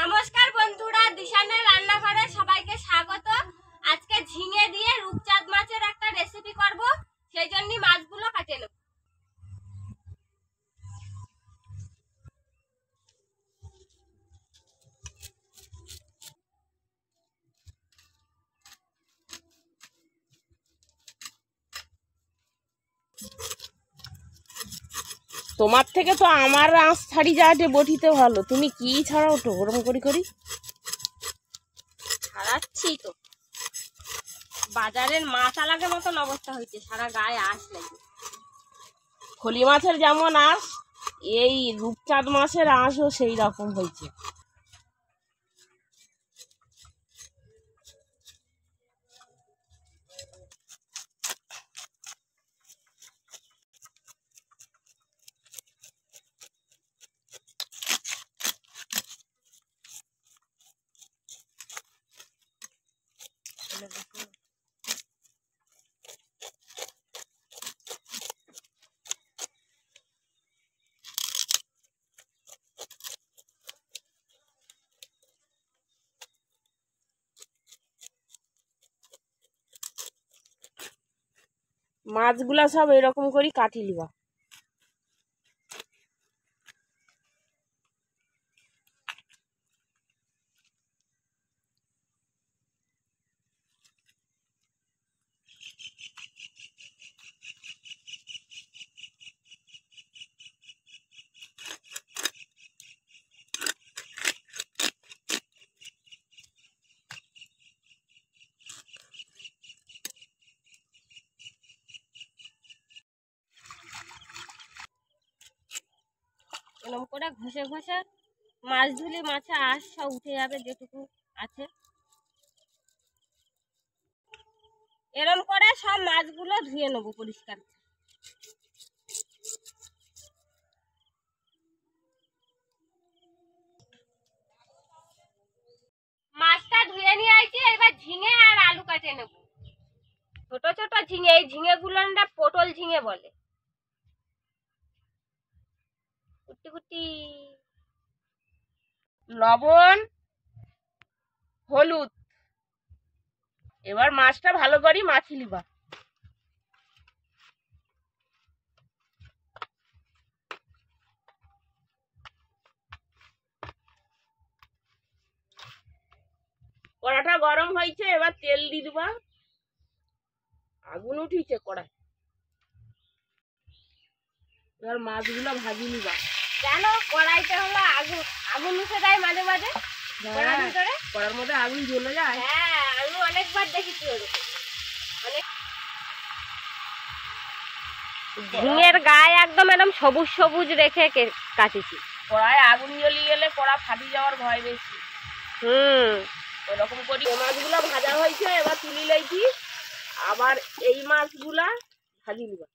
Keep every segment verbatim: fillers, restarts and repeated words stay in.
নমস্কার বন্ধুরা, দিশানের রান্নাঘরে সবাইকে স্বাগত। আজকে ঝিঙে দিয়ে রূপচাঁদ মাছের একটা রেসিপি করব, সেই জন্য মাছগুলো কাটে নেব। তোমার থেকে তো আমার আঁশ ছাড়ি যাওয়াটে বটিতে ভালো। তুমি কি ছাড়াও তো গরম করি করি ছাড়াচ্ছি তো। বাজারের মাছ আলাগের মতন অবস্থা হয়েছে, সারা গায়ে আঁশ লাগে। খলি মাছের যেমন আঁশ, এই রূপচাঁদ মাছের আঁশও সেই রকম হয়েছে। মাছগুলা সব এরকম করে কাটি লিবা। এরকম করে ঘষে ঘষে মাছ ধুলে মাছে আঁশ সব উঠে যাবে যেটুকু আছে। এরকম করে সব মাছগুলো ধুয়ে নেবো পরিষ্কার। মাছটা ধুয়ে নিয়ে আইছি, এবার ঝিঙে আর আলু কাটে নেব। ছোট ছোট ঝিঙে, এই ঝিঙে গুলো পটল ঝিঙে বলে। কুটি কুটি লবণ, হলুদ। এবার মাছটা ভালো করে মাখি লিবা। কড়াটা গরম হয়েছে, এবার তেল দিয়ে দিবা। আগুন উঠিছে কড়াই। এবার মাছগুলো ভাজি নিবা। কেন কড়াইতে হলো আগুন আগুন উঠে যায় মাঝে মাঝে কড়ার ভিতরে? কড়ার মধ্যে আগুন জ্বলে যায়। হ্যাঁ, আমি অনেকবার দেখেছি ওরকম। অনেক ঝিঙের গায়ে একদম এরকম সবুজ সবুজ রেখে কাটেছি। কড়াই আগুন জ্বলিয়ে গেলে কড়া ফাটি যাওয়ার ভয় বেশি। হুম ওরকম করি মাছগুলা ভাজা হয়েছে, এবার তুলি লাইছি। আবার এই মাছগুলা ভাজি নিবা।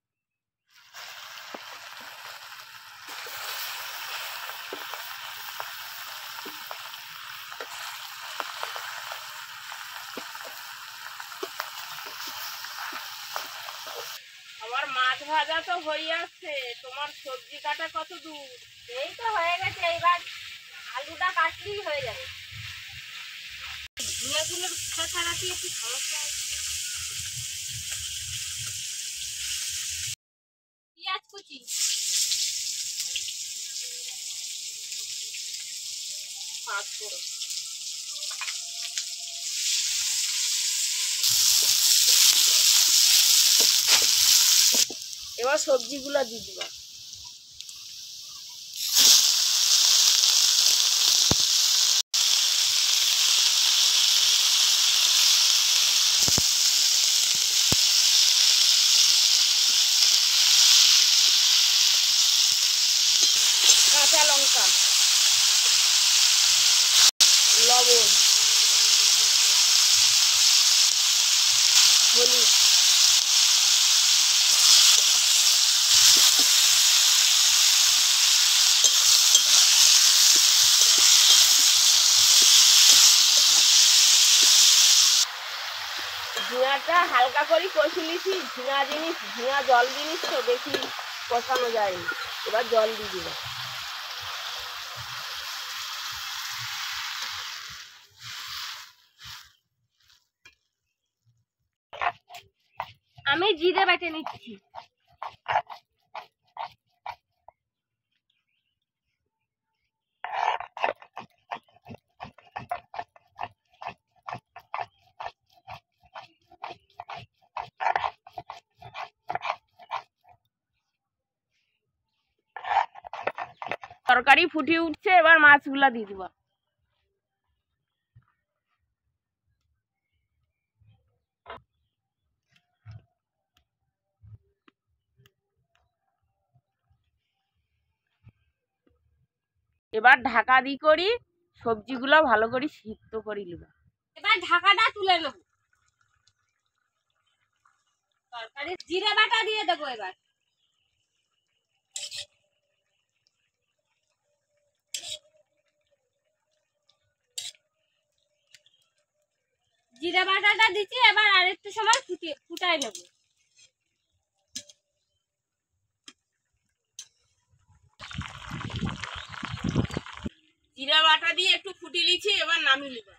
আমার মাছ ভাজা তো হয়ে আসছে, তোমার সবজি কাটা কত দূর? এই তো হয়ে গেছে, এইবার আলুটা কাটলেই হয়ে যাবে। ঝিঙেগুলোর খোসা ছাড়াতে একটু সমস্যা আছে। পেঁয়াজ কুচি, পাঁচ ফোড়ন, এবার সবজিগুলো দিয়ে দিবা। কাঁচা লঙ্কা, লবণ, হলুদ, ঝিঙাটা হালকা করে কষে নিছি। ঝিঙা জিনিস, ঝিঙা জল জিনিস তো বেশি কষানো যায়নি। এবার জল দিয়ে দিবে। আমি জিরে বেটে নিচ্ছি। তরকারি ফুটে উঠছে, এবার মাছগুলা দিয়ে দিব। এবার ঢাকা দি করি সবজিগুলো ভালো করে সিদ্ধ করে নিব। এবার ঢাকাটা তুলে নেব। তরকারি জিরে বাটা দিয়ে দেবো। এবার জিরে বাটাটা দিচ্ছি, এবার আরেকটু সময় ফুটিয়ে ফুটাই নেব। জিরা বাটা দিয়ে একটু ফুটিয়ে নিচ্ছি, এবার নামিয়ে নিব।